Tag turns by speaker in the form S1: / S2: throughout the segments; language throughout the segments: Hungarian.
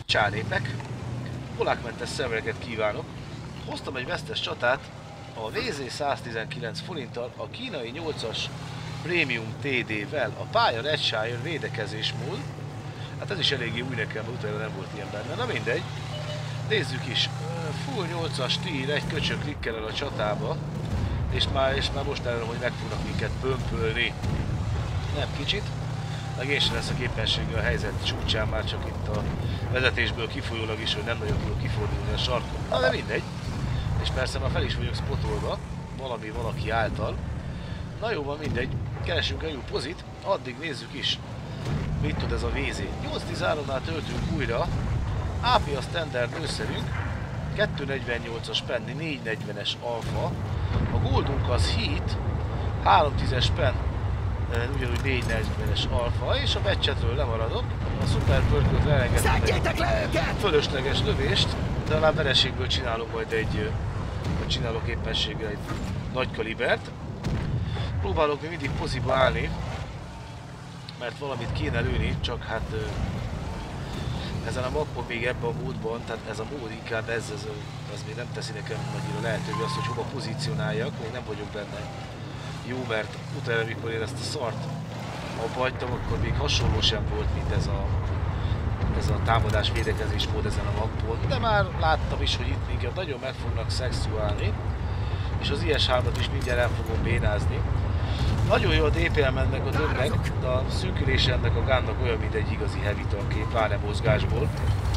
S1: Csánépek, polákmentes szervereket kívánok. Hoztam egy vesztes csatát a VZ 119 forinttal, a kínai 8-as Premium TD-vel, a pálya Redshire védekezésmód. Hát ez is eléggé új nekem, utána nem volt ilyen benne, na mindegy. Nézzük is, full 8-as tír, egy köcsök klikkel el a csatába, és már most ellenőm, hogy meg fognak minket pömpölni. Nem kicsit, meg én sem leszek éppenséggel a helyzet csúcsán, már csak itt a vezetésből kifolyólag is, hogy nem nagyon tudok kifordulni a sarkon. Na de mindegy. És persze már fel is vagyok spotolva, valaki által. Na jó van, mindegy. Keresünk egy új pozit, addig nézzük is, mit tud ez a VZ. 813-nál töltünk újra. AP a standard nőszerünk, 248-as penny, 440-es alfa. A goldunk az heat, 310-es pen, ugyanúgy 440-es alfa, és a batchetről lemaradok. A super pörköt leengedtem egy fölösleges lövést, de talán vereségből csinálok majd csinálok éppenséggel egy nagy kalibert. Próbálok még mindig poziba állni, mert valamit kéne lőni, csak hát ezen a mappon még ebben a módban, tehát ez a mód inkább ez még nem teszi nekem annyira lehetővé azt, hogy hova pozícionáljak, még nem vagyok benne jó, mert utána, amikor én ezt a szart abba hagytam, akkor még hasonló sem volt, mint ez a támadás védekezés mód ezen a mappon, de már láttam is, hogy itt minket nagyon meg fognak szexuálni, és az IS-3-at is mindjárt el fogom bénázni. Nagyon jó a DPM ennek a dögnek, de a szűkülése ennek a gunnak olyan, mint egy igazi heavy tankép, pláne mozgásból.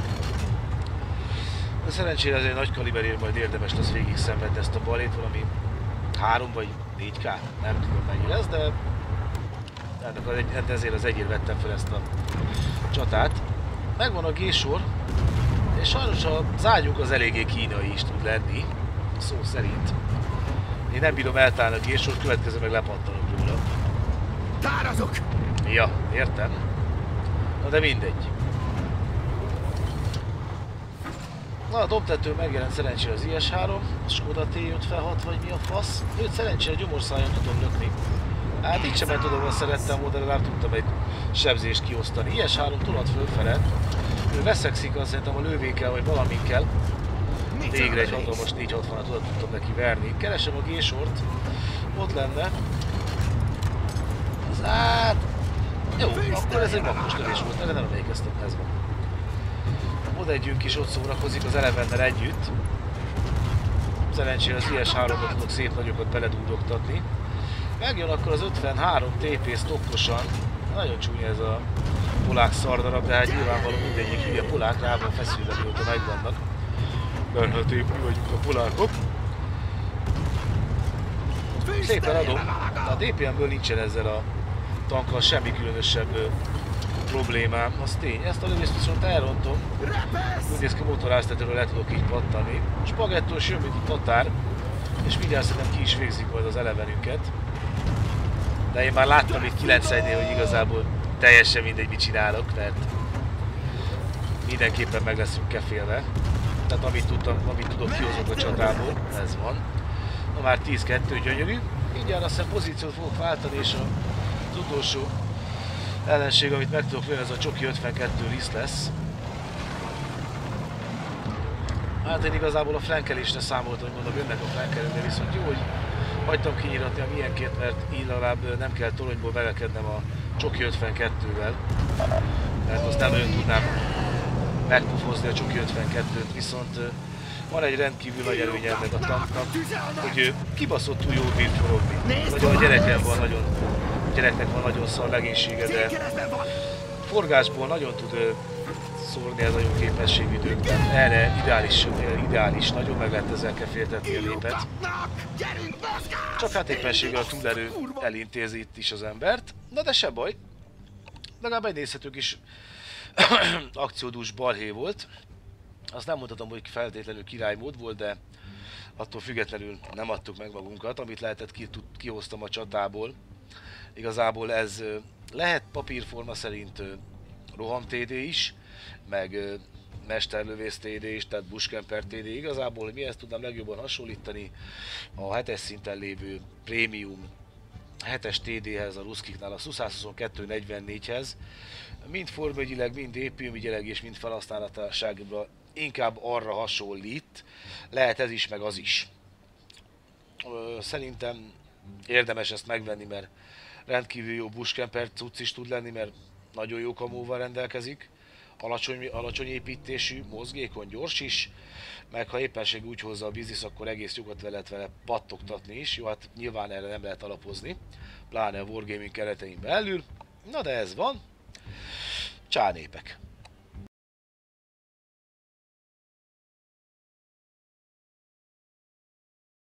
S1: De szerencsére ezért nagy kaliberért majd érdemes lesz végig szenvedni ezt a balét, valami 3 vagy 4K, nem tudom mennyi lesz, de ezért az egyért vettem fel ezt a csatát. Megvan a G-sor, és sajnos az ágyunk az eléggé kínai is tud lenni, szó szerint. Én nem bírom eltállni a G-sort, következő meg lepattanok róla.
S2: Tárazok!
S1: Ja, értem. Na de mindegy. Na, a dobtető megjelent szerencsére az IS-3, a Skoda T5 vagy mi a fasz. Őt szerencsére gyomorszájon tudom lökni. Hát így sem tudom, azt szerettem volna, de legalább tudtam egy sebzést kiosztani. IS-3 tolad fölfele. Ő veszekszik, azt szerintem a lővékkel vagy valaminkkel. Végre egy hatalmas 460-at tudtam neki verni. Keresem a G-sort. Ott lenne. Az át... Jó, akkor ez egy makkos lövés volt, erre nem emlékeztem, ez van. Oda együnk is ott szórakozik az Elevennel együtt. Szerencsére az IS-3-ba tudok szép nagyokat beledúdogtatni. Megjön akkor az 53 TP stokkosan. Nagyon csúnya ez a polák szardarab, de hát nyilvánvaló mindegyik hülye polák rá van feszülve, mióta megvannak. Bernhőtők, mi vagyunk a polákok. Szépen adom. A DPM-ből nincsen ezzel a tankkal semmi különösebb problémám, az tény. Ezt a lövést viszont elrontom. Úgy néz ki, motoráztetőről le tudok így pattani. Spagettós jön, mint a tatár, és mindjárt szerintem ki is végzik majd az elevenünket. De én már láttam itt 9-nél, hogy igazából teljesen mindegy, mit csinálok, mert mindenképpen meg leszünk kefélve. Tehát amit tudok, kihozok a csatából, ez van. Na már 10-2, gyönyörű. Mindjárt azt hiszem pozíciót fogok váltani, és az utolsó ellenség, amit meg tudok lőni, ez a Csoki 52 liszt lesz. Hát én igazából a flankelésre számoltam, hogy mondom, jönnek a flankelők, de viszont jó, hogy hagytam kinyiratni a milyenkét, mert így legalább nem kell toronyból velekednem a Csoki 52-vel. Mert azt nem nagyon tudnám megpufozni a Csoki 52-t, viszont van egy rendkívül nagy előnye ennek a tanknak, hogy kibaszottul jól bír forogni. Nagyon a gyereknek van nagyon szar legénysége, de forgásból nagyon tud szórni ez a jó képességű dög. Erre ideális, nagyon meg lehet ezzel keféltetni a népet. Csak hát éppenséggel a túlerő elintézi itt is az embert. Na de se baj, legalább egy nézhetők is akciódús balhé volt. Azt nem mondhatom, hogy feltétlenül királymód volt, de attól függetlenül nem adtuk meg magunkat, amit lehetett kihoztam a csatából. Igazából ez lehet papírforma szerint roham TD is, meg mesterlövész TD is, tehát bushcamper TD. Igazából mi ezt tudnám legjobban hasonlítani a 7-es szinten lévő prémium 7-es TD-hez, a Ruszkiknál, a SU-122-44-hez, mind formügyileg, mind épülügyileg és mind felhasználhatóságra inkább arra hasonlít, lehet ez is, meg az is. Szerintem érdemes ezt megvenni, mert rendkívül jó bushcamper cucc is tud lenni, mert nagyon jó kamóval rendelkezik, alacsony építésű, mozgékony, gyors is, meg ha éppenség úgy hozza a biznisz, akkor egész jogot lehet vele pattogtatni is. Jó, hát nyilván erre nem lehet alapozni, pláne a Wargaming keretein belül. Na de ez van. Csánépek.